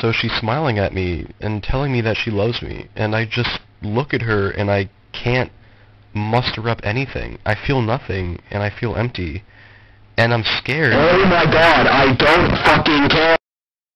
so she's smiling at me and telling me that she loves me, and I just look at her and I can't muster up anything. I feel nothing, and I feel empty, and I'm scared. Oh my god, I don't fucking care.